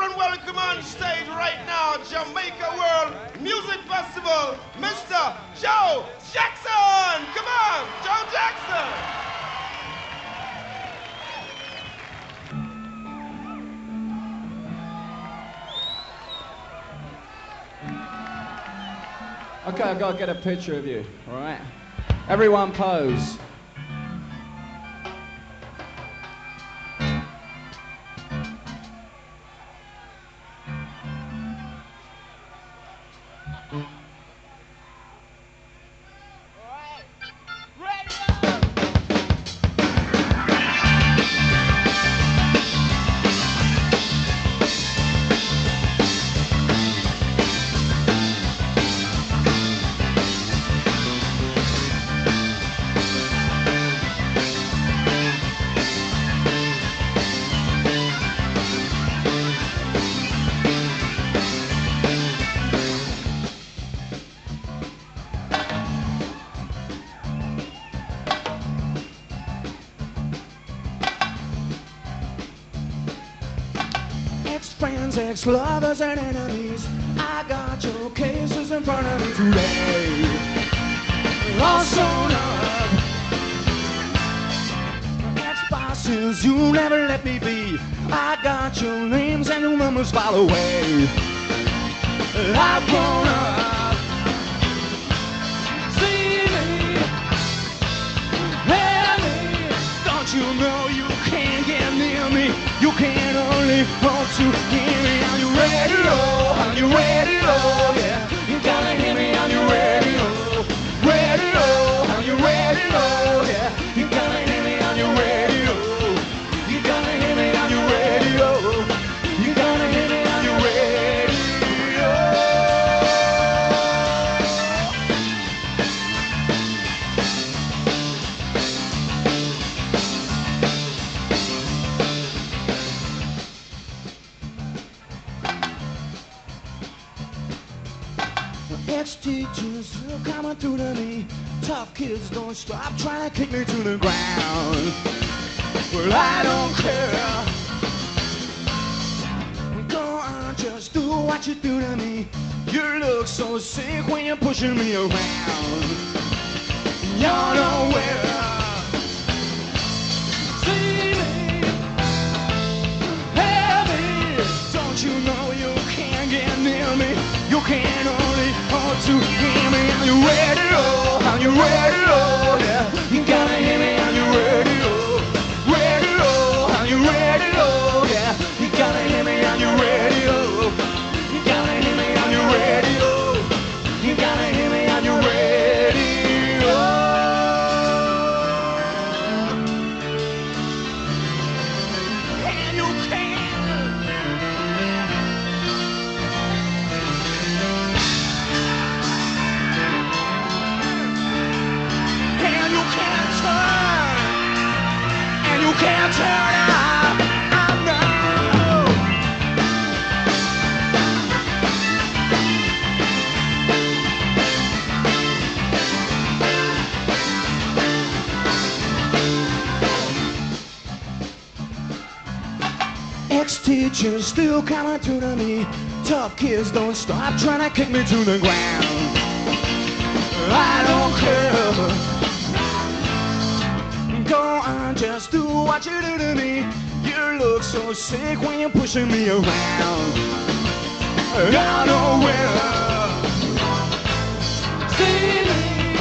and welcome on stage right now, Jamaica World Music Festival, Mr. Joe Jackson. Come on, Joe Jackson. Okay, I've got to get a picture of you, all right? Everyone pose. Ex-friends, ex-lovers and enemies, I got your cases in front of me today. All sewn up. Ex-bosses, you never let me be. I got your names and your numbers file away. I've grown up. See me, hear me. Don't you know you can't get near me? You can only hope to hear me on your radio, on your radio, yeah. You gotta hear me on your radio, radio, on your radio, yeah. You gotta hear me on your radio, you gotta hear me on your radio, you gotta hear me on your radio. Ex-teachers still coming through to me. Tough kids don't stop trying to kick me to the ground. Well, I don't care. Go on, just do what you do to me. You look so sick when you're pushing me around. You're nowhere. See me, hear me. Don't you know you can't get near me? You can only hope to hear me on your radio, on your radio, yeah. You gotta hear me on your radio, radio, on your radio, yeah. You gotta hear me on your radio, you gotta hear me on your radio, you gotta hear me on your radio. And you can. You can't turn out, I know. Ex-teachers still coming through to me. Tough kids don't stop trying to kick me to the ground. I don't care. Go on, just do what you do to me. You look so sick when you're pushing me around. Out nowhere. See me,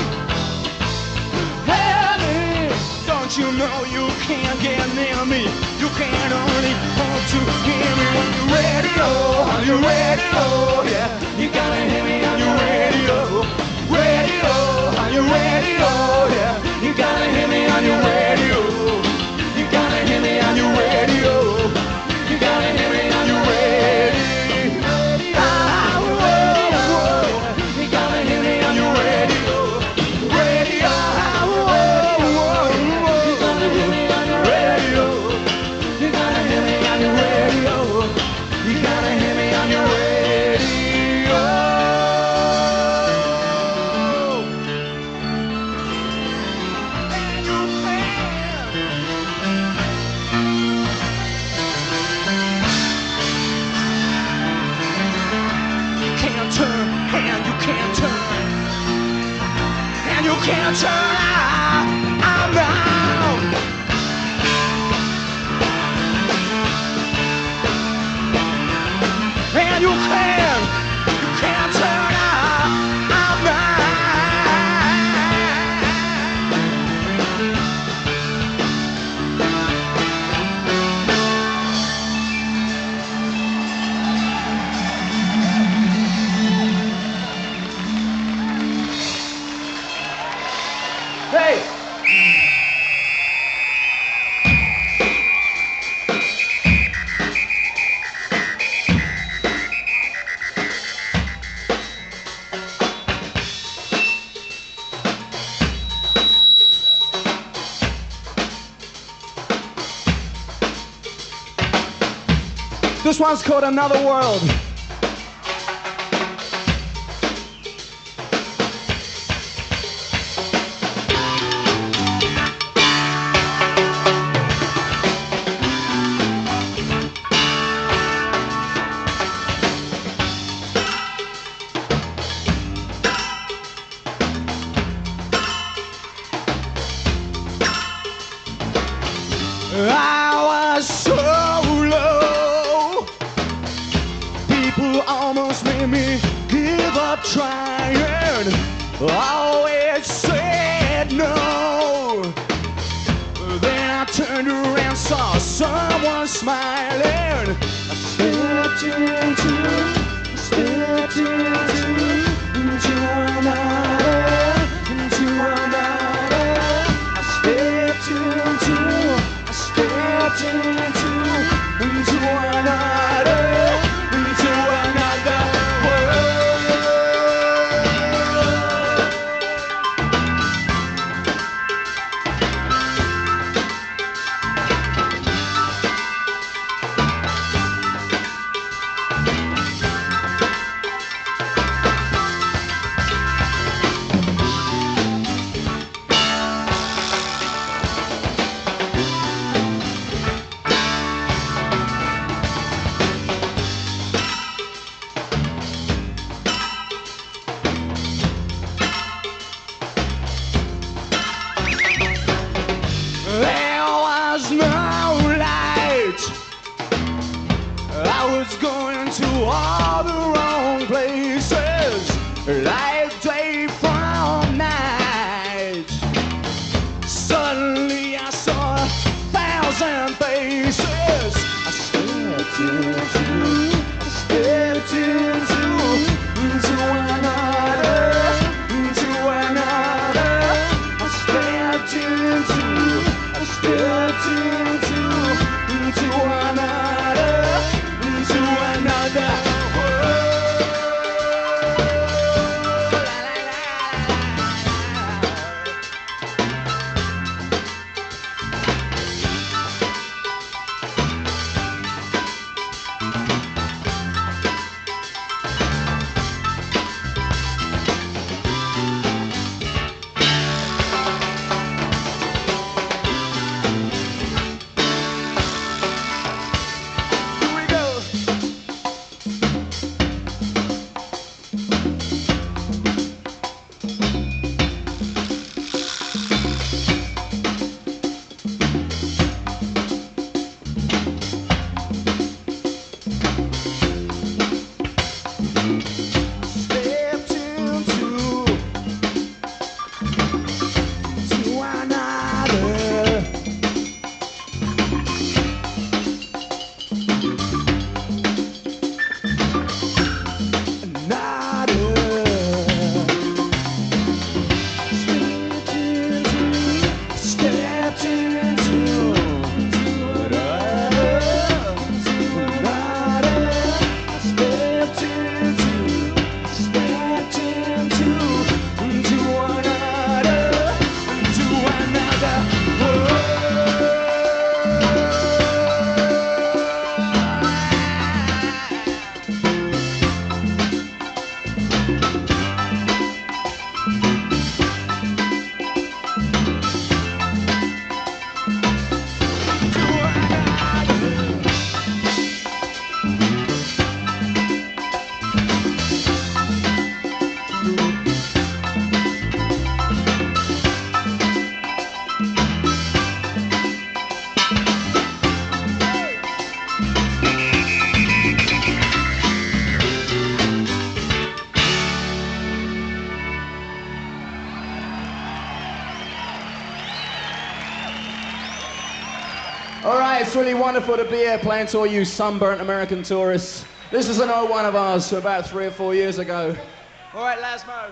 hear me. Don't you know you can't get near me? You can only hope to hear me on your radio, on your radio, yeah. You gotta hear me on your radio, radio, on your radio, yeah. You gotta hear me on your radio. You gotta hear me on your radio. You gotta hear me on your radio. Ah, whoa, whoa. You gotta hear me on your radio. Radio. Ah, whoa, whoa, whoa. You gotta hear me on your radio. can't turn around. And you can't turn around. Hey! This one's called Another World. I was so low, people almost made me give up trying. Always said no. Then I turned around, saw someone smiling. I stepped into another. I stepped into another world. There was no light. I was going to all the wrong places, like day from night. Suddenly I saw 1,000 faces. I stepped into another. I stepped into another really wonderful to be here playing to all you sunburnt American tourists. This is an old one of ours from about 3 or 4 years ago. All right, Lasmo.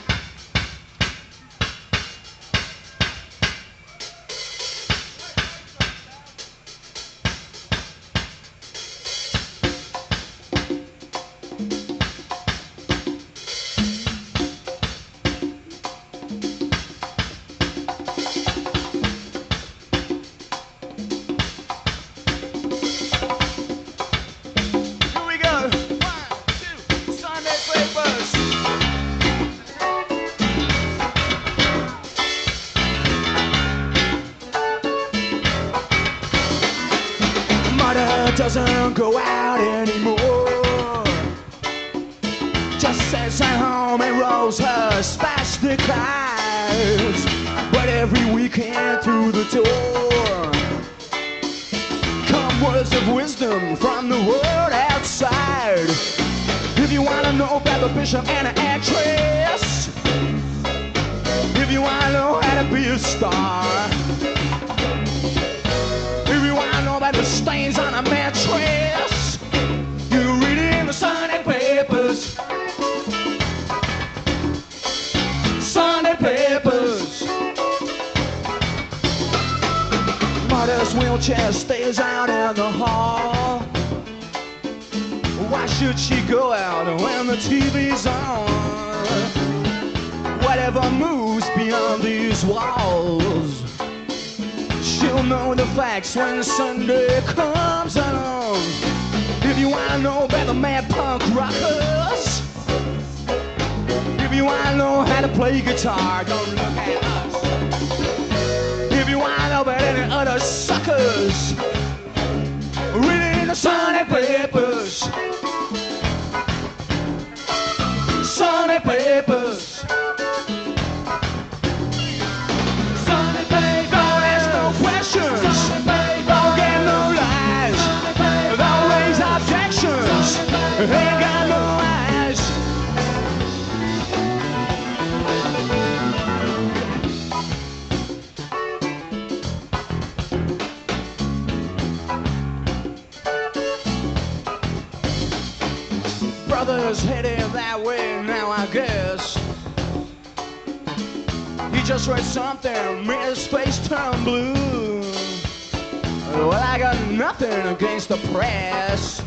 Doesn't go out anymore. Just sits at home and rolls her spastic eyes. But every weekend through the door come words of wisdom from the world outside. If you wanna know about the bishop and an actress, if you wanna know how to be a star, if you wanna know about the stains on a mattress, you read it in the Sunday papers. Sunday papers. Mother's wheelchair stays out in the hall. Why should she go out when the TV's on? Whatever moves beyond these walls, she'll know the facts when Sunday comes along. If you wanna know about the mad punk rockers, if you wanna know how to play guitar, don't look at us. If you wanna know about any other suckers, read it in the Sunday papers. Sunday papers. Don't get no lies, don't raise objections, ain't got no eyes. Brother's headed that way now, I guess. He just read something, made his face turn blue. Well, I got nothing against the press.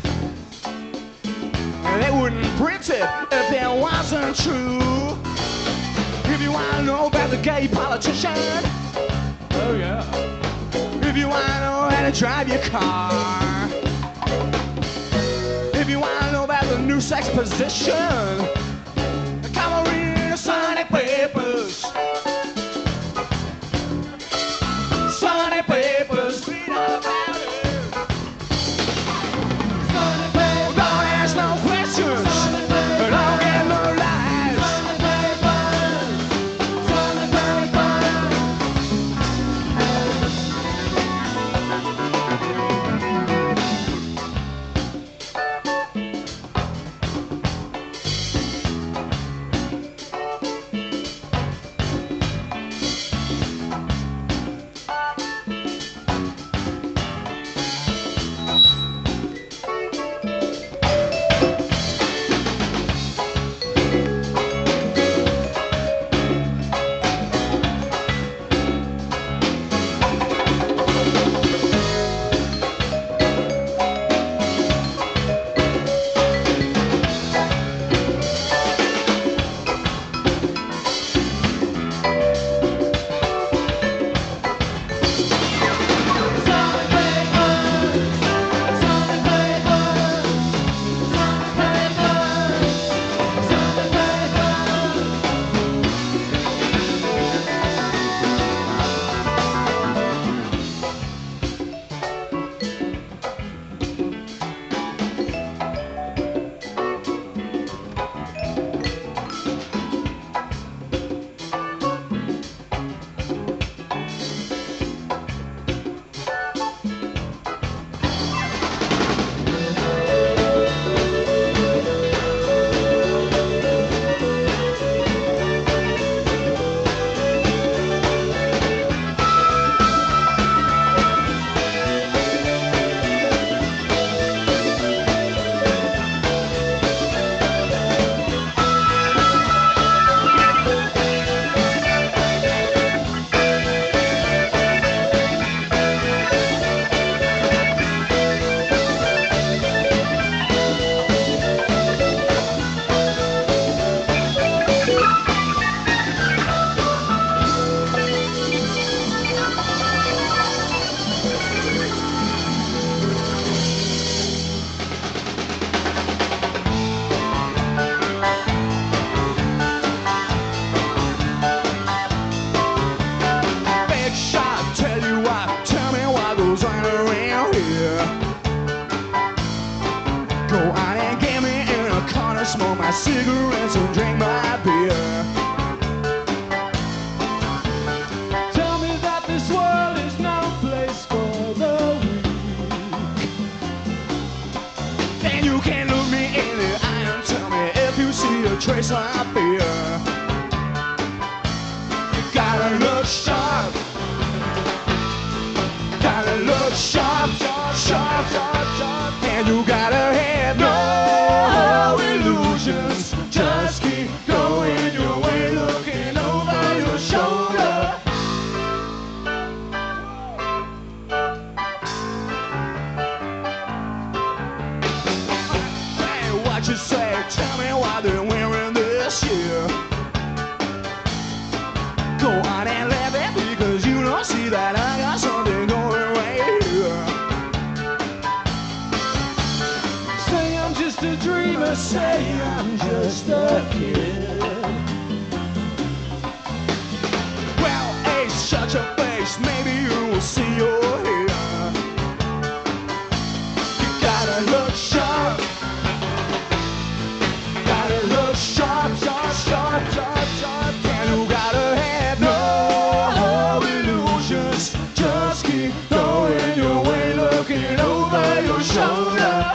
They wouldn't print it if it wasn't true. If you wanna know about the gay politician, oh yeah. If you wanna know how to drive your car, if you wanna know about the new sex position, come on, read the Sunday papers. Sunday papers, read about it. Sunday papers. Don't ask no questions, don't get no lies. Sunday papers, Sunday here. Go out and get me in a corner, smoke my cigarettes and drink my beer. Tell me that this world is no place for the weak. Then you can look me in the eye and tell me if you see a trace of fear. You gotta look sharp. Gotta look sharp, sharp, sharp, sharp, sharp. And you gotta have no illusions. Just keep going your way, looking over your shoulder. Hey, what you say? Tell me why they're wearing this year. Go on and laugh at me, because you don't see that I got something going right here. Say I'm just a dreamer, say I'm just a kid. Well, Ace, shut your face, maybe you will see your hair. You gotta look sharp. Gotta look sharp, sharp, sharp, sharp, sharp. And you gotta have no illusions. Just keep going your way, looking over your shoulder.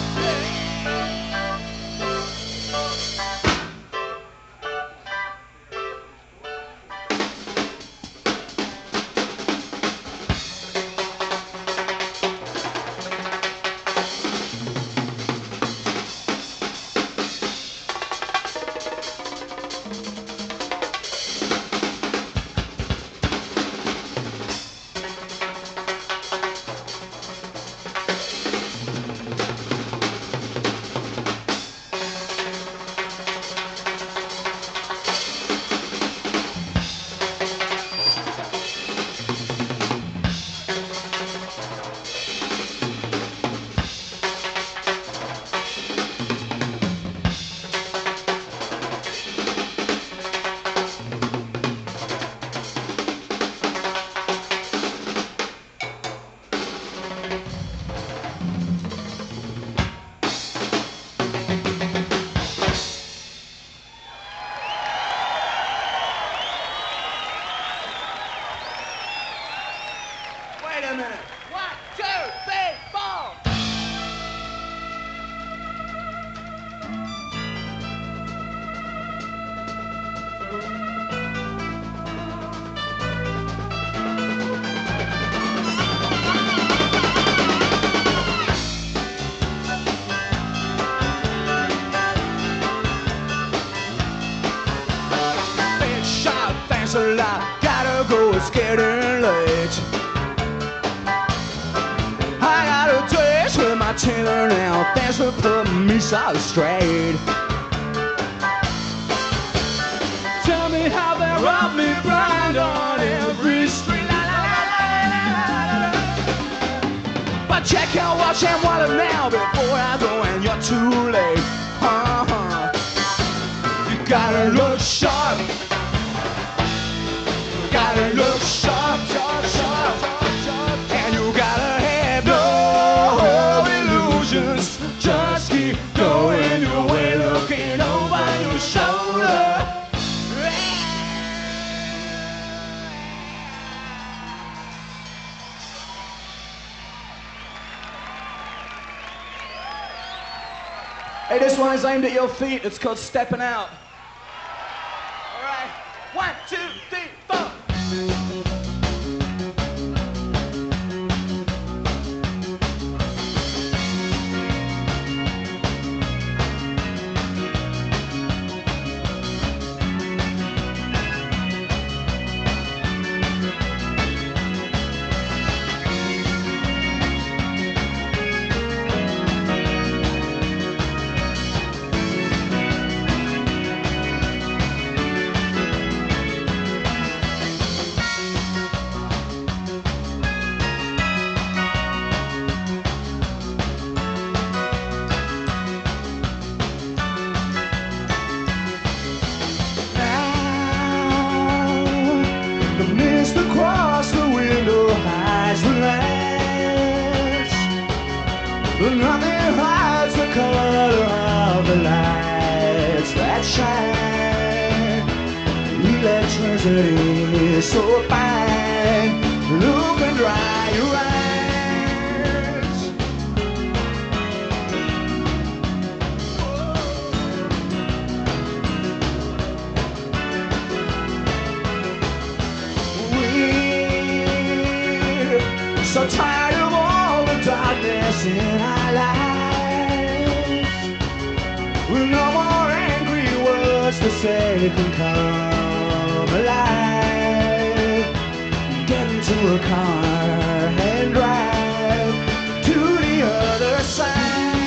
Wait a minute. 1, 2, 3, 4. Big shot, thanks a lot. Gotta go, it's getting late. I got a twist with my tailor now. Thanks for putting me so straight. Tell me how they rob me blind on every street. La, la, la, la, la, la, la. But check your watch and wallet now before I go and you're too late. You gotta look sharp. Gotta look sharp, sharp, sharp, sharp, sharp. And you gotta have no illusions. Just keep going your way, looking over your shoulder. Hey, this one is aimed at your feet. It's called Steppin' Out. All right, 1, 2, 3, 4. Nothing hides the color of the lights that shine. Electricity is so fine. Look and dry your eyes. We're so tired of all the darkness in our lives. With no more angry words to say can come alive. Get into a car and drive to the other side.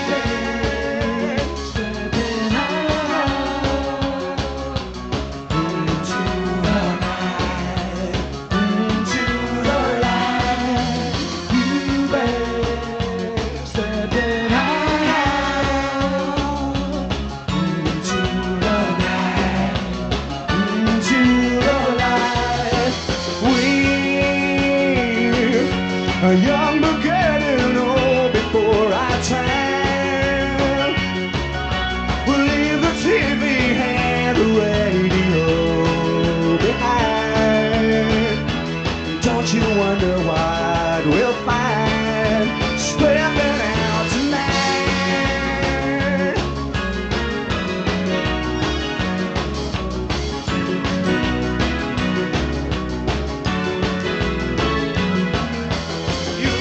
Stepping out into the night, into the light. You bet. Stepping out into the night, into the light. We're young but getting old before our time. We'll leave the TV and the radio behind. Don't you wonder what we'll find stepping out tonight? You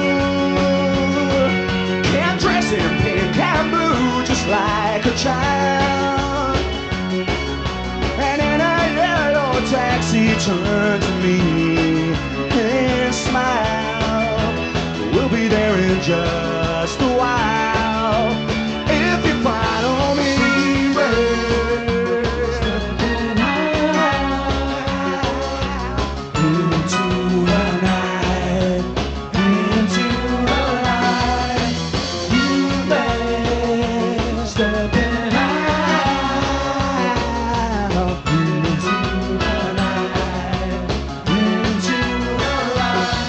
can dress in pink and blue just like a child. And in a yellow taxi, turn to me and smile. We'll be there in just a while if you follow me. Stepping out into the night, into the light. You bet. Stepping out into the night, into the light.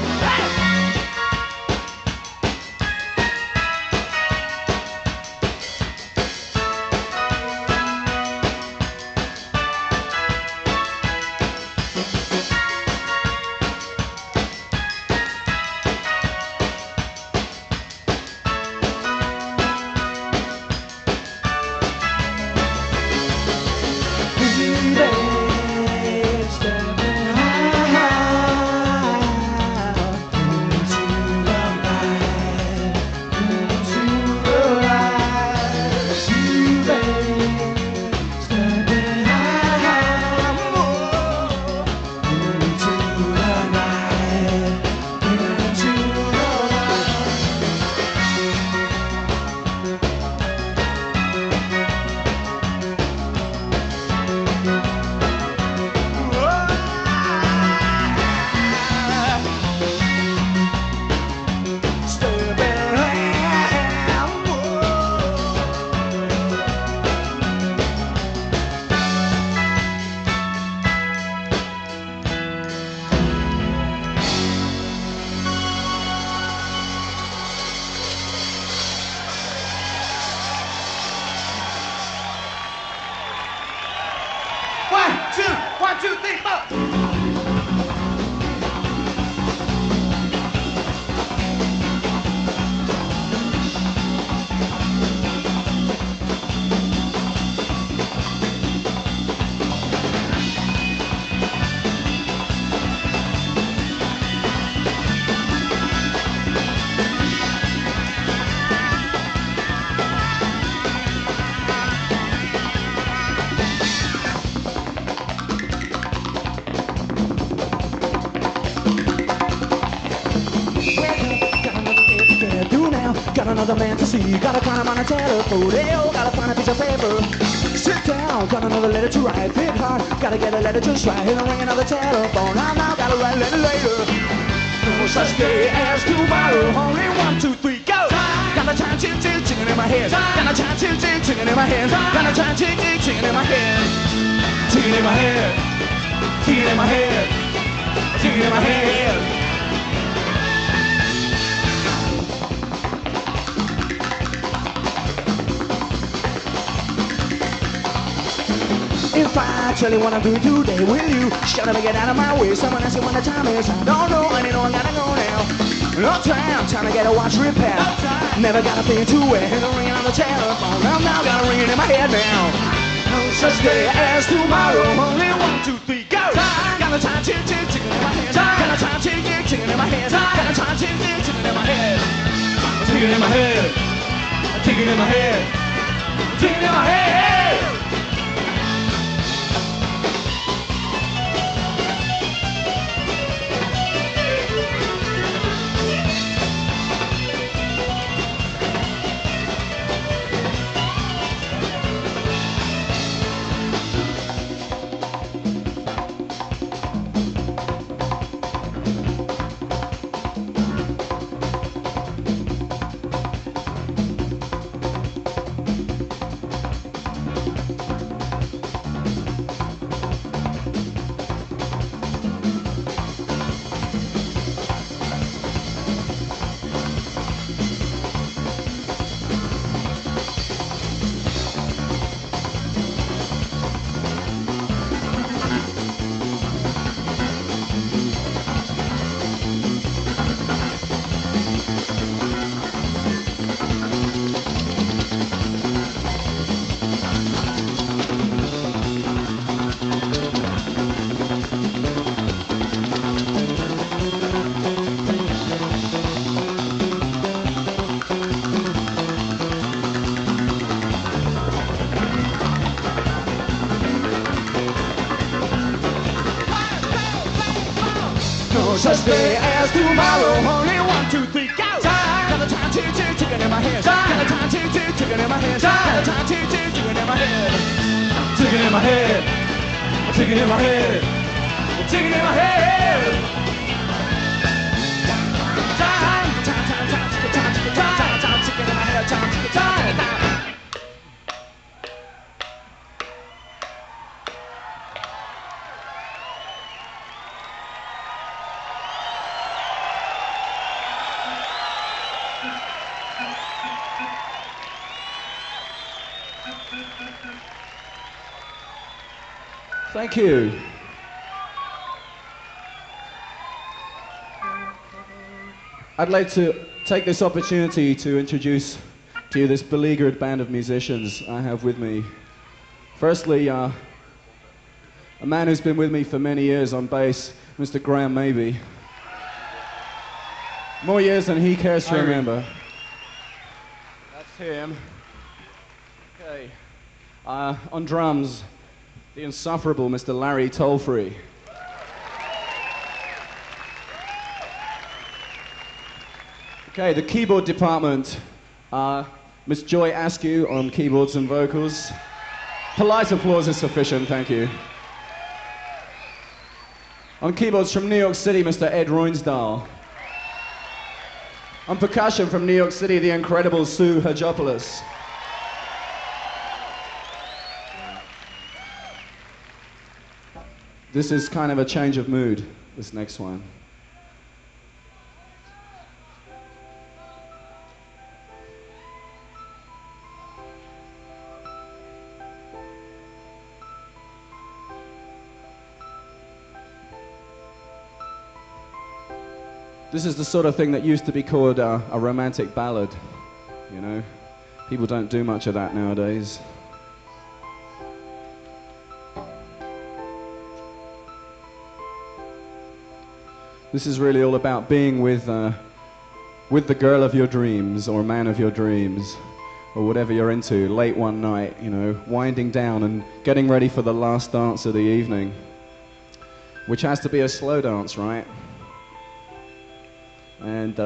One, two, three, four. Got another man to see, gotta climb him on a telephone. Oh, gotta find a piece of paper. Sit down, got another letter to write. Big heart, gotta get a letter just right. Hear the ring another telephone. Now, gotta write a letter later. No such day as tomorrow. Only 1, 2, 3, go! Got a time tingling in my head. Got a time tingling in my head. Got a time tingling in my head. Tingling in my head. Tingling in my head. Tingling in my head. fire, tell you what I'm doing today with you. Shut up and get out of my way. Someone ask you when the time is. I don't know, I know I gotta go now. No time, time to get a watch repair. Never got a thing to wear. Hear the ring on the telephone. I'm now got a ring in my head now. No such day as tomorrow. Only 1, 2, 3, go. Got a time tick tick ticking in my head. Got a time tick tick ticking in my head. Got a time tick tick ticking in my head. Ticking in my head. Ticking in my head. Ticking in my head. Such day as tomorrow, only 1, 2, 3, go! Got a time tick tick ticking in my head. Got a time tick tick ticking in my head. Got a time tick tick ticking in my head. Ticking in my head. Ticking in my head. Ticking in my head. Time, time, time, time, ticking, time, ticking, time, time, ticking in my head. Time, ticking, time, time. Thank you. I'd like to take this opportunity to introduce to you this beleaguered band of musicians I have with me. Firstly, a man who's been with me for many years on bass, Mr. Maby. More years than he cares to remember. That's him. Okay. On drums, the insufferable Mr. Tolfree. Okay, the keyboard department, Miss Joy Askew on keyboards and vocals. Polite applause is sufficient, thank you. On keyboards from New York City, Mr. Roynesdal. On percussion from New York City, the incredible Hadjopoulos. This is kind of a change of mood, this next one. This is the sort of thing that used to be called a romantic ballad, you know? People don't do much of that nowadays. This is really all about being with the girl of your dreams, or man of your dreams, or whatever you're into, late one night, you know, winding down and getting ready for the last dance of the evening, which has to be a slow dance, right? And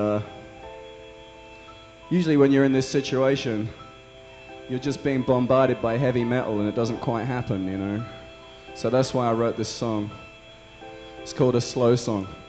usually when you're in this situation, you're just being bombarded by heavy metal and it doesn't quite happen, you know? So that's why I wrote this song. It's called A Slow Song.